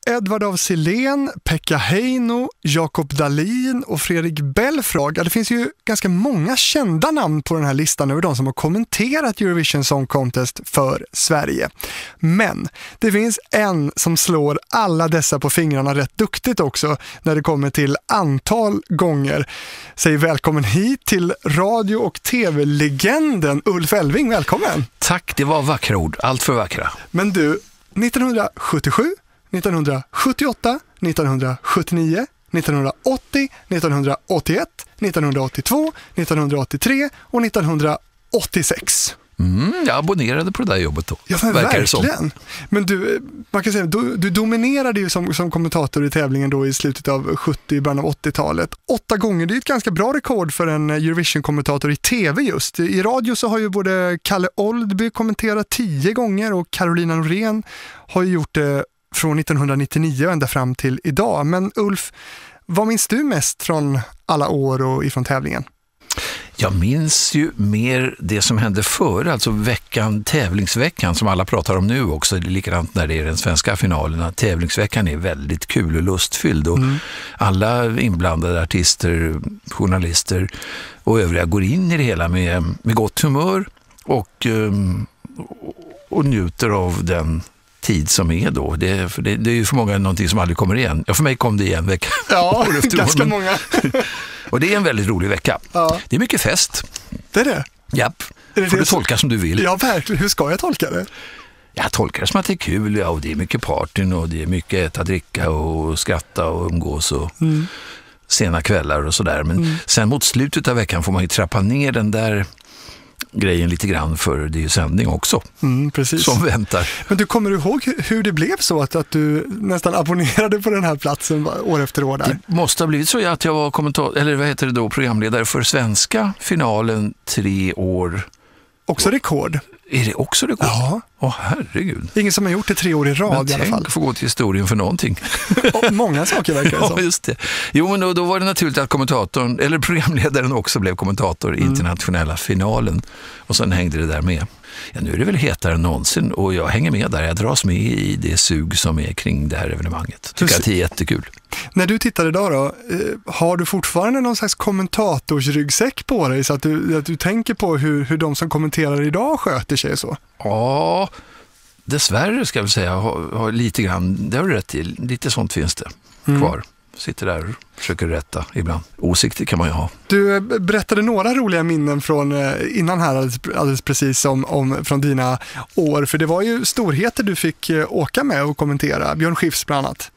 Edvard af Sillén, Pekka Heino, Jakob Dahlin och Fredrik Belfrage. Det finns ju ganska många kända namn på den här listan över de som har kommenterat Eurovision Song Contest för Sverige. Men det finns en som slår alla dessa på fingrarna rätt duktigt också när det kommer till antal gånger. Säg välkommen hit till radio- och tv-legenden Ulf Elving, välkommen! Tack, det var vackra ord, allt för vackra. Men du, 1977, 1978, 1979, 1980, 1981, 1982, 1983 och 1986. Jag abonnerade på det där jobbet då. Ja, men verkligen. Men du, man kan säga, du dominerade ju som kommentator i tävlingen då i slutet av 70, början av 80-talet. 8 gånger, det är ett ganska bra rekord för en Eurovision-kommentator i tv just. I radio så har ju både Kalle Oldby kommenterat 10 gånger och Carolina Norén har ju gjort det från 1999 ända fram till idag. Men Ulf, vad minns du mest från alla år och ifrån tävlingen? Jag minns ju mer det som hände före, alltså tävlingsveckan som alla pratar om nu också. Det är likadant när det är den svenska finalen. Tävlingsveckan är väldigt kul och lustfylld och alla inblandade artister, journalister och övriga går in i det hela med gott humör och njuter av den tid som är då. Det är ju för många någonting som aldrig kommer igen. Ja, för mig kom det igen vecka. Ja, ganska många. Och det är en väldigt rolig vecka. Ja. Det är mycket fest. Det är det? Japp. Får du tolka som du vill. Ja, verkligen. Hur ska jag tolka det? Jag tolkar det som att det är kul. Ja, och det är mycket partyn och det är mycket äta, dricka och skratta och umgås och sena kvällar och sådär. Men sen mot slutet av veckan får man ju trappa ner den där grejen lite grann, för det är ju sändning också precis. Som väntar. Men du, kommer du ihåg hur det blev så att du nästan abonnerade på den här platsen år efter år där? Det måste ha blivit så att jag var programledare för svenska finalen 3 år. Också rekord. Är det också rekord? Ja. Herregud. Ingen som har gjort det 3 år i rad i alla fall. Tänk få gå till historien för någonting. Många saker verkar det som. Ja, just det. Jo, men då var det naturligt att programledaren också blev kommentator i internationella finalen. Och sen hängde det där med. Ja, nu är det väl hetare än någonsin och jag hänger med där. Jag dras med i det sug som är kring det här evenemanget. Tycker att det är jättekul. När du tittar idag då, har du fortfarande någon slags kommentatorsryggsäck på dig så att du tänker på hur de som kommenterar idag sköter sig så? Ja, dessvärre ska jag väl säga, har lite grann, det har du rätt till, lite sånt finns det kvar. Sitter där och försöker rätta ibland. Åsikter kan man ju ha. Du berättade några roliga minnen från innan här alldeles precis om från dina år. För det var ju storheter du fick åka med och kommentera. Björn Skifs bland annat.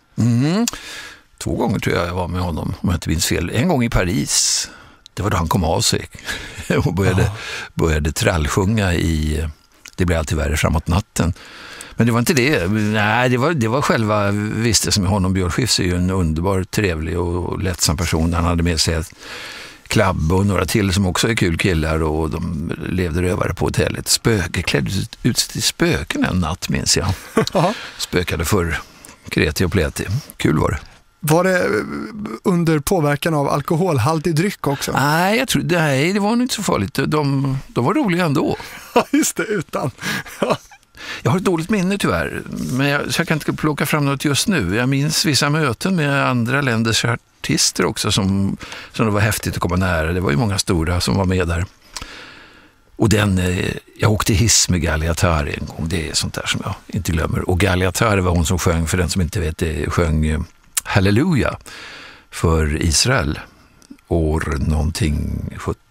2 gånger tror jag var med honom, om jag inte minns fel. En gång i Paris. Det var då han kom av sig och började trallsjunga i Det blir alltid värre framåt natten. Men det var inte det. Nej, det var själva vistelsen med honom. Björn Skifs är ju en underbar, trevlig och lättsam person. Han hade med sig ett klabb och några till som också är kul killar och de levde rövare på hotellet. Klädde ut till spöken en natt, minns jag. Spökade för kreti och pleti. Kul var det. Var det under påverkan av alkoholhaltig dryck också? Nej, det var nog inte så farligt. De var roliga ändå. Ja, just det, utan. Jag har ett dåligt minne tyvärr, men så jag kan inte plocka fram något just nu. Jag minns vissa möten med andra länders artister också som det var häftigt att komma nära. Det var ju många stora som var med där. Och jag åkte hiss med Gagliatari en gång. Det är sånt där som jag inte glömmer. Och Gagliatari var hon som sjöng, för den som inte vet det, sjöng Halleluja för Israel år någonting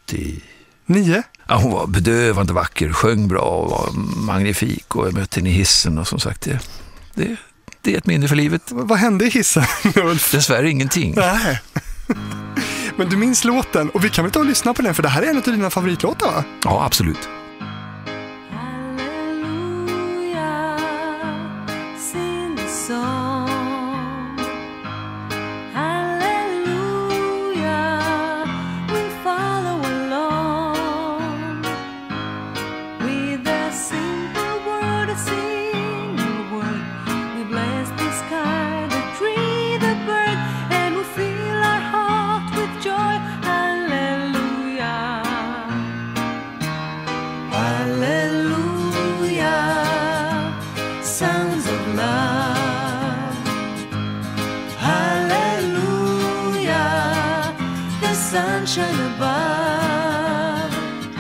79. Ja, hon var bedövande vacker, sjöng bra och var magnifik och jag mötte henne i hissen och som sagt det är ett minne för livet. Vad hände i hissen? Dessvärre ingenting. Nej. Men du minns låten och vi kan väl ta och lyssna på den, för det här är en av dina favoritlåtar, va? Ja, absolut. sunshine above.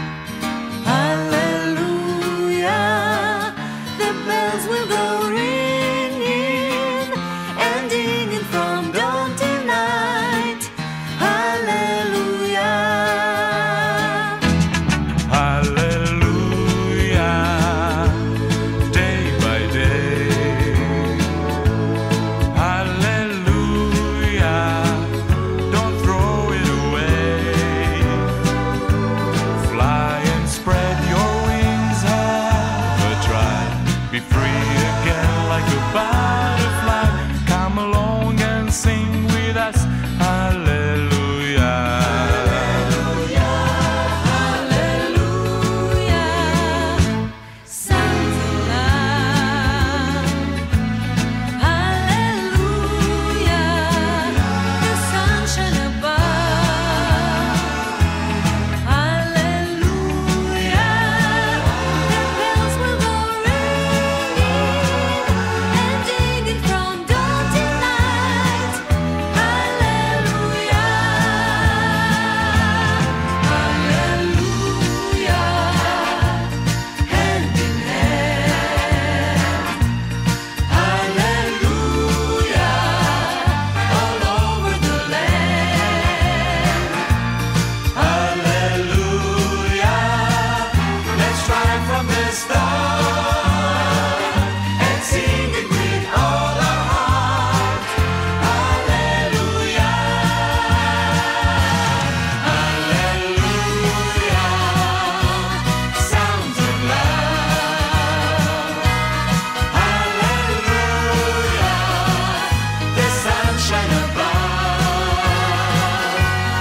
Hallelujah, the bells will go ringing and dinging from dawn till night. Hallelujah. Hallelujah, day by day. Hallelujah, don't throw it away. Fly and spread your wings, have a try. Be free again like a butterfly. Come along and sing with us. Hallelujah. Hallelujah, sounds of love. Hallelujah, the sunshine above. Hallelujah, the bells will go ringing and dinging from dawn till night. Hallelujah. Hallelujah, hand in hand. Hallelujah, all over the land. Hallelujah, let's try from the start and sing it with all our heart. Hallelujah. Hallelujah, sounds of love. Hallelujah, the sunshine above.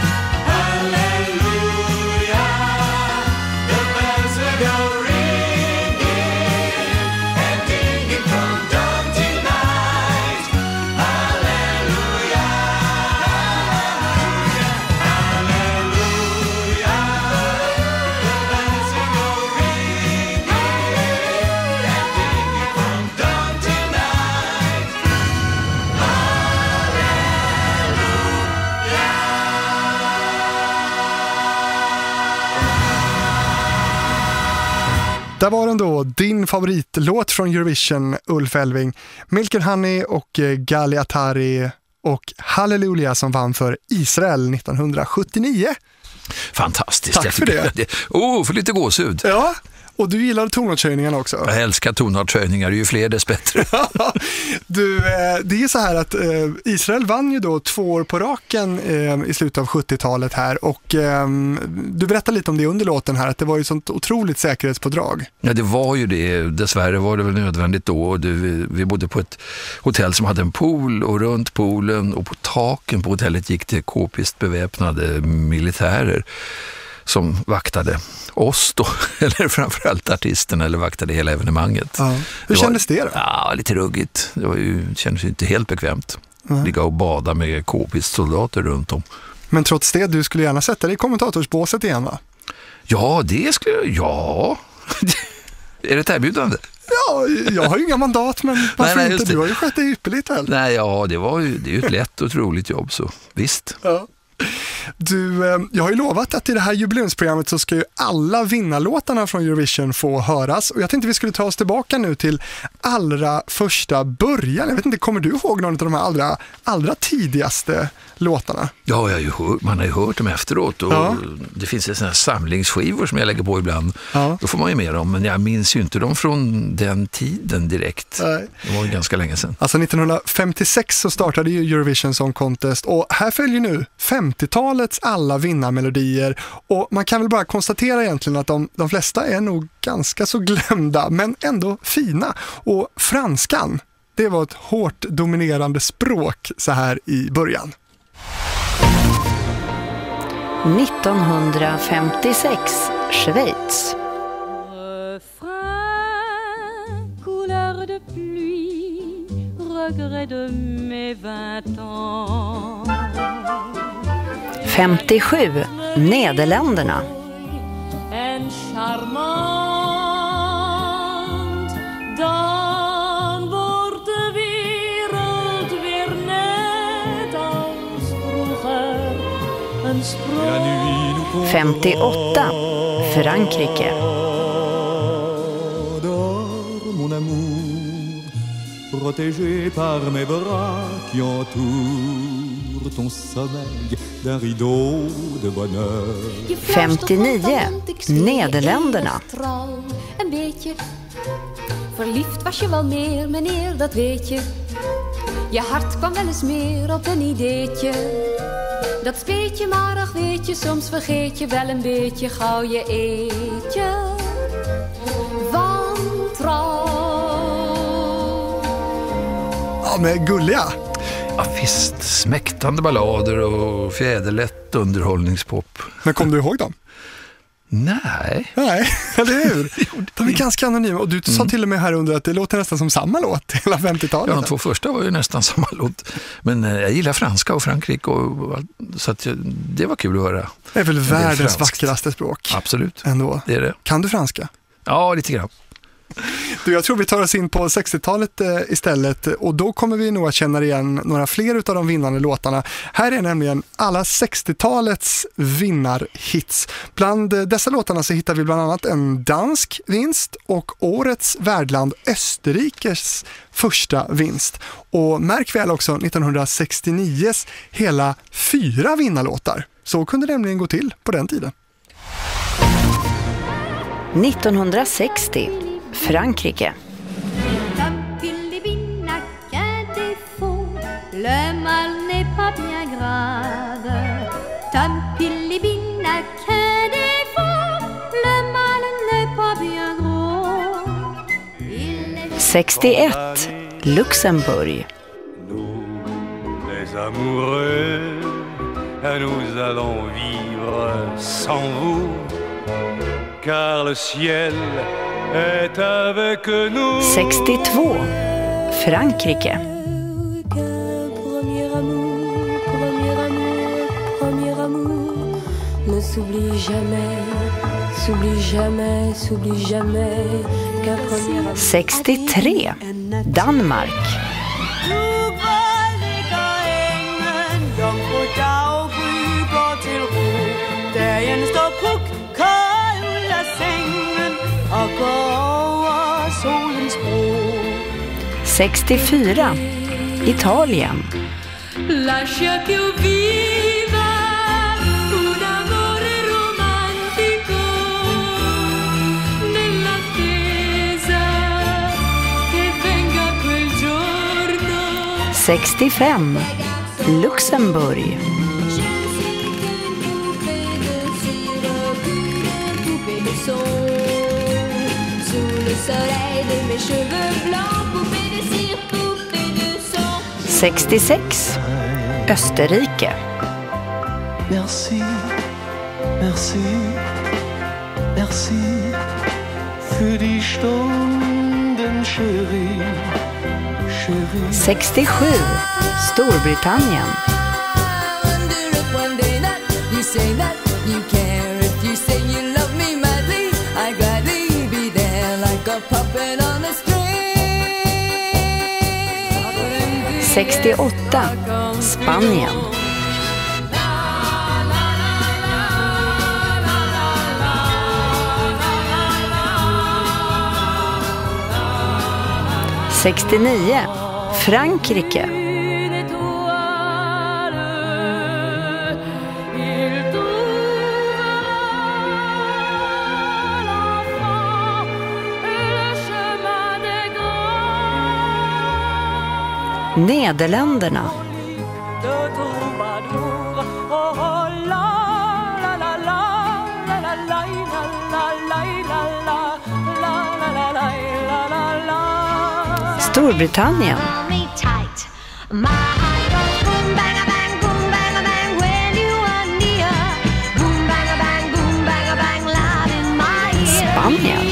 Hallelujah, the bells will go ringing and dinging from dawn till night. Hallelujah. Hallelujah, the bells will go ringing and dinging from dawn till night. Där var den då, din favoritlåt från Eurovision, Ulf Elving. Milk and Honey och Gagliatari och Hallelujah som vann för Israel 1979. Fantastiskt. Tack Jag för tycker det. för lite gåshud. Ja, och du gillar tonartshöjningen också. Jag älskar tonartshöjningar, ju fler dess bättre. Du, det är så här att Israel vann ju då 2 år på raken i slutet av 70-talet här och du berättar lite om det under låten här, att det var ju sånt otroligt säkerhetspådrag. Ja, det var ju det. Dessvärre var det väl nödvändigt då. Vi bodde på ett hotell som hade en pool och runt poolen och på taken på hotellet gick det k-pist beväpnade militärer som vaktade oss då, eller framförallt artisterna, eller vaktade hela evenemanget. Ja. Hur kändes det då? Ja, lite ruggigt. Det kändes ju inte helt bekvämt. Ligga och bada med k-pistsoldater runt om. Men trots det, du skulle gärna sätta dig i kommentatorsbåset igen, va? Ja, det skulle jag... Ja. Är det ett erbjudande? Ja, jag har ju inga mandat, men varför Nej, inte? Du har ju skött det ypperligt väl? Nej, ja, det är ju ett lätt och roligt jobb, så visst. Ja. Du, jag har ju lovat att i det här jubileumsprogrammet så ska ju alla vinnarlåtarna från Eurovision få höras. Och jag tänkte vi skulle ta oss tillbaka nu till allra första början. Jag vet inte, kommer du ihåg någon av de här allra tidigaste låtarna? Ja, man har ju hört dem efteråt och det finns sådana här samlingsskivor som jag lägger på ibland. Ja. Då får man ju med dem, men jag minns ju inte dem från den tiden direkt. Nej. Det var ju ganska länge sedan. Alltså 1956 så startade ju Eurovision Song Contest och här följer nu 50-talets alla vinnarmelodier och man kan väl bara konstatera egentligen att de flesta är nog ganska så glömda men ändå fina. Och franskan, det var ett hårt dominerande språk så här i början. 1956, Schweiz. Refrain, couleur de pluie, regret de mes 20 ans. 57, Nederländerna. En charmant, dan wordt de wereld weer net als vroeger. Een sprookje. 58. Frankrike. Dors, mon amour, protégé par mes bras qui entourent ton sommeil d'un rideau de bonheur. 59. Nederländerna. Een beetje verliefd was je wel meer, meneer, dat weet je. Je hart kwam wel eens meer op een ideetje. Dat speet je, maar ach weet je, soms vergeet je wel een beetje gauw je eetje. Wantrouw. Ja, men gulliga. Ja, visst, smäktande ballader och fjäderlätt underhållningspop. Men kom du ihåg dem? Nej. Nej, eller hur? De är ganska anonyma. Och du sa till och med här under att det låter nästan som samma låt hela 50-talet. Ja, de två första var ju nästan samma låt. Men jag gillar franska och Frankrike. Så att det var kul att höra. Det är väl världens vackraste språk. Absolut. Ändå. Det är det. Kan du franska? Ja, lite grann. Du, jag tror vi tar oss in på 60-talet istället, och då kommer vi nog att känna igen några fler av de vinnande låtarna. Här är nämligen alla 60-talets vinnarhits. Bland dessa låtarna så hittar vi bland annat en dansk vinst och årets värdland Österrikes första vinst. Och märk väl också 1969s hela 4 vinnarlåtar. Så kunde det nämligen gå till på den tiden. 1960. Frankrike. Le mal n'est pas bien grave. Tom Pilibin n'a qu'un défaut. Le mal n'est pas bien gros. 61. Luxemburg. Nous, les amoureux, nous allons vivre sans vous, car le ciel est avec nous. 62. Frankrike. Premier amour, premier amour. Ne s'oublie jamais, s'oublie jamais, s'oublie jamais qu'un premier amour. 63. Danmark. solens 64. Italien. Lascia che io viva un amore romantico nell'attesa che venga quel giorno. 65. Luxemburg. Soleil de mes cheveux blancs, poupée de cire, poupée de sang. 66. Österrike. Merci, merci, merci für die Stunden, chérie, chérie. 67. Storbritannien. Under a one day night, you say that you care. If you say you love me madly, I gladly be there like a puppet on a string. 68. Spanien. '69. Frankrike. Nederländerna. Storbritannien. Spanien.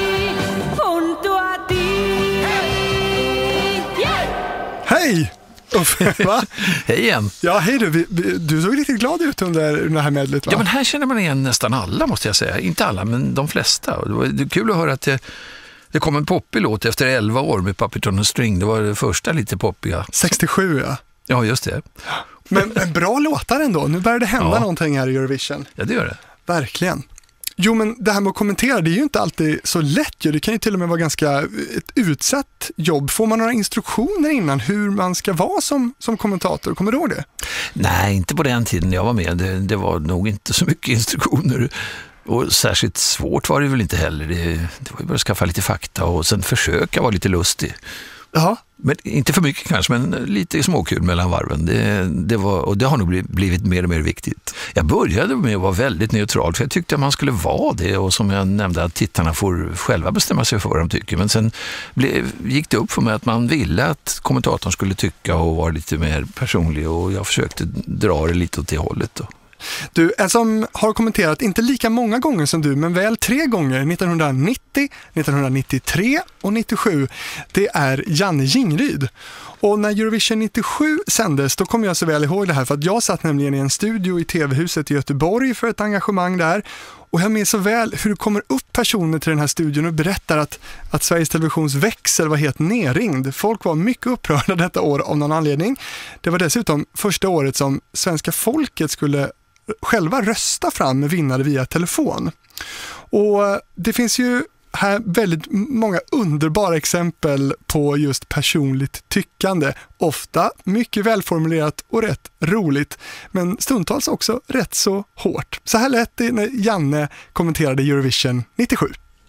Hej! Va? Hej igen. Ja, hej du. Du såg riktigt glad ut under det här medlet, va? Ja, men här känner man igen nästan alla, måste jag säga. Inte alla, men de flesta. Det var kul att höra att det kom en poppig låt efter 11 år med Puppet on a String. Det var det första lite poppiga. 67, ja. Ja, just det. Men en bra låtar ändå. Nu börjar det hända någonting här i Eurovision. Ja, det gör det. Verkligen. Jo, men det här med att kommentera, det är ju inte alltid så lätt. Det kan ju till och med vara ganska ett utsatt jobb. Får man några instruktioner innan hur man ska vara som kommentator? Kommer du ihåg det? Nej, inte på den tiden jag var med. Det var nog inte så mycket instruktioner. Och särskilt svårt var det väl inte heller. Det var ju bara att skaffa lite fakta och sen försöka vara lite lustig. Ja. Men inte för mycket kanske, men lite småkul mellan varven. Det har nog blivit mer och mer viktigt. Jag började med att vara väldigt neutral, för jag tyckte att man skulle vara det. Och som jag nämnde, att tittarna får själva bestämma sig för vad de tycker. Men sen gick det upp för mig att man ville att kommentatorn skulle tycka och vara lite mer personlig. Och jag försökte dra det lite åt det hållet då. Du, en som har kommenterat inte lika många gånger som du, men väl 3 gånger, 1990, 1993 och 97, det är Janne Jingryd. Och när Eurovision 97 sändes, då kommer jag så väl ihåg det här, för att jag satt nämligen i en studio i TV-huset i Göteborg för ett engagemang där. Och jag minns så väl hur det kommer upp personer till den här studion och berättar att Sveriges Televisions växel var helt nerringd. Folk var mycket upprörda detta år av någon anledning. Det var dessutom första året som svenska folket skulle själva rösta fram vinnare via telefon. Och det finns ju här väldigt många underbara exempel på just personligt tyckande. Ofta mycket välformulerat och rätt roligt, men stundtals också rätt så hårt. Så här lät det när Janne kommenterade Eurovision 97.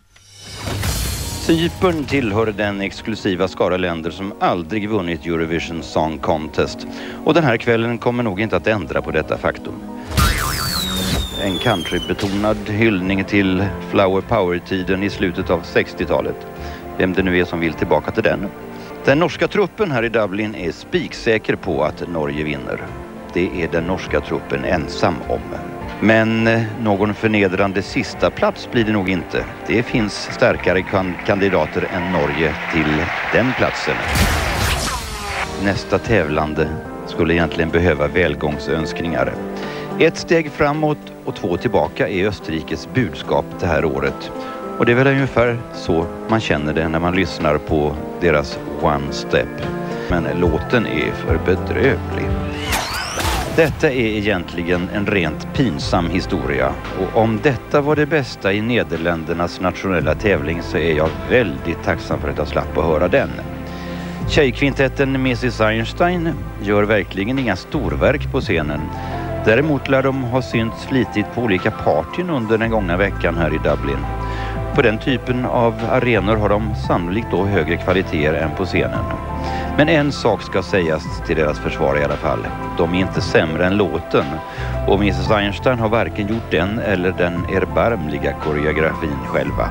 Cypern tillhör den exklusiva skara länder som aldrig vunnit Eurovision Song Contest. Och den här kvällen kommer nog inte att ändra på detta faktum. En countrybetonad hyllning till Flower Power-tiden i slutet av 60-talet. Vem det nu är som vill tillbaka till den. Den norska truppen här i Dublin är spiksäker på att Norge vinner. Det är den norska truppen ensam om. Men någon förnedrande sista plats blir det nog inte. Det finns starkare kandidater än Norge till den platsen. Nästa tävlande skulle egentligen behöva välgångsönskningar. 1 steg framåt och 2 tillbaka är Österrikes budskap det här året. Och det är väl ungefär så man känner det när man lyssnar på deras One Step. Men låten är för bedrövlig. Detta är egentligen en rent pinsam historia. Och om detta var det bästa i Nederländernas nationella tävling så är jag väldigt tacksam för att jag slapp att höra den. Tjejkvintetten Mrs. Einstein gör verkligen inga storverk på scenen. Däremot lär de ha synts flitigt på olika partyn under den gångna veckan här i Dublin. På den typen av arenor har de sannolikt då högre kvaliteter än på scenen. Men en sak ska sägas till deras försvar i alla fall. De är inte sämre än låten. Och Mrs. Einstein har varken gjort den eller den erbarmliga koreografin själva.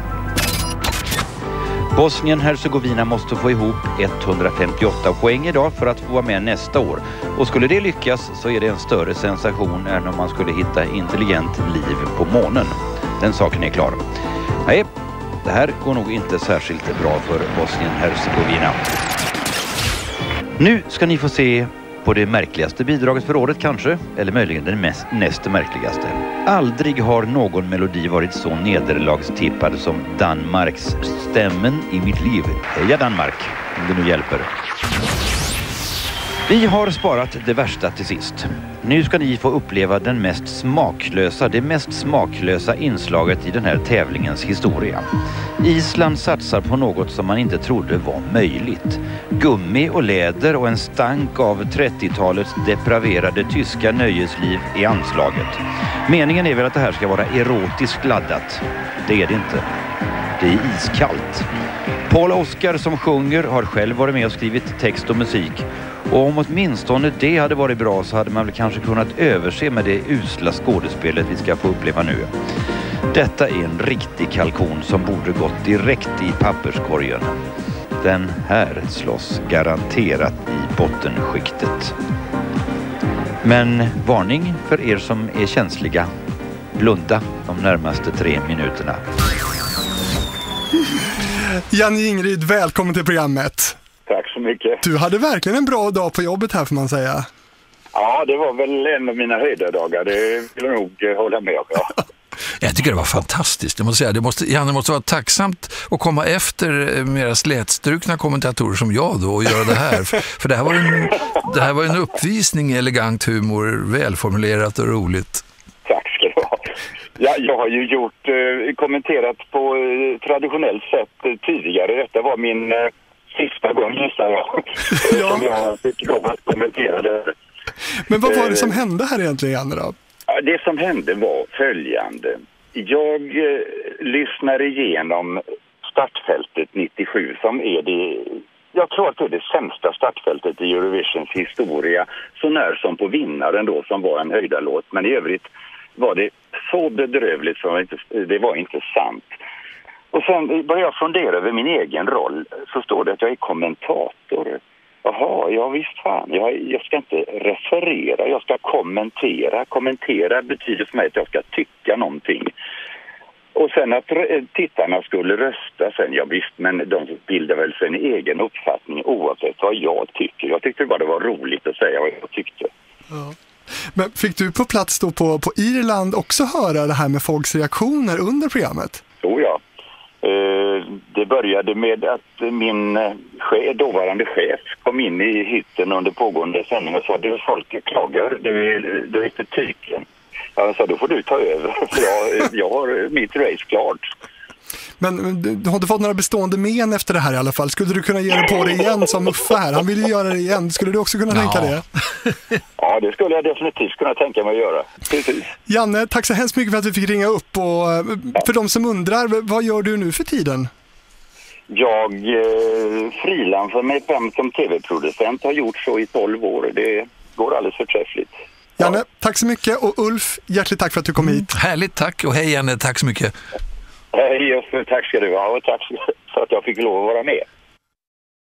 Bosnien-Herzegovina måste få ihop 158 poäng idag för att få vara med nästa år. Och skulle det lyckas så är det en större sensation än om man skulle hitta intelligent liv på månen. Den saken är klar. Nej, det här går nog inte särskilt bra för Bosnien-Herzegovina. Nu ska ni få se på det märkligaste bidraget för året kanske, eller möjligen den näst märkligaste. Aldrig har någon melodi varit så nederlagstippad som Danmarks Stämmen i mitt liv. Heja Danmark, om det nu hjälper. Vi har sparat det värsta till sist. Nu ska ni få uppleva det mest smaklösa inslaget i den här tävlingens historia. Island satsar på något som man inte trodde var möjligt. Gummi och läder och en stank av 30-talets depraverade tyska nöjesliv i anslaget. Meningen är väl att det här ska vara erotiskt laddat. Det är det inte. Det är iskallt. Paul Oskar som sjunger har själv varit med och skrivit text och musik. Och om åtminstone det hade varit bra så hade man väl kanske kunnat överse med det usla skådespelet vi ska få uppleva nu. Detta är en riktig kalkon som borde gått direkt i papperskorgen. Den här slåss garanterat i bottenskiktet. Men varning för er som är känsliga. Blunda de närmaste 3 minuterna. Janne Jingryd, välkommen till programmet. Tack så mycket. Du hade verkligen en bra dag på jobbet här, får man säga. Ja, det var väl en av mina höjdardagar. Det vill jag nog hålla med om. Ja. Jag tycker det var fantastiskt. Jag måste säga, Janne måste vara tacksamt att komma efter mera slätstrukna kommentatorer som jag då och göra det här. För det här var en uppvisning i elegant humor, välformulerat och roligt. Tack ska du ha. Ja, jag har ju kommenterat på traditionellt sätt tidigare. Detta var min sista gång, gissar jag. Som jag fick lov att kommentera det. Men vad var det som hände här egentligen, Janne, då? Det som hände var följande. Jag lyssnade igenom startfältet 97 som är jag tror att det är det sämsta startfältet i Eurovisions historia, så när som på vinnaren då, som var en höjdarlåt. Men i övrigt var det så bedrövligt så det var inte sant. Och sen började jag fundera över min egen roll. Så står det att jag är kommentator. Jaha, ja visst fan. Jag ska inte referera, jag ska kommentera. Kommentera betyder för mig att jag ska tycka någonting. Och sen att tittarna skulle rösta sen, ja visst, men de bildar väl sin egen uppfattning oavsett vad jag tycker. Jag tyckte bara det var roligt att säga vad jag tyckte. Ja. Men fick du på plats då på Irland också höra det här med folks reaktioner under programmet? Jo, ja. Det började med att min dåvarande chef kom in i hytten under pågående sändning och sa att folk klagar, det är inte tyken. Jag sa, då får du ta över, för jag har mitt race klart. Men du har inte fått några bestående men efter det här i alla fall. Skulle du kunna ge dig på det igen som Uffe här? Han vill ju göra det igen. Skulle du också kunna tänka det? Ja, det skulle jag definitivt kunna tänka mig att göra. Precis. Janne, tack så hemskt mycket för att vi fick ringa upp. Och för de som undrar, vad gör du nu för tiden? Jag frilansar mig fram som tv-producent. Har gjort så i 12 år. Det går alldeles förträffligt. Janne, tack så mycket. Och Ulf, hjärtligt tack för att du kom hit. Härligt, tack. Och hej Janne, tack så mycket. Hej, tack ska du ha och tack för att jag fick lov att vara med.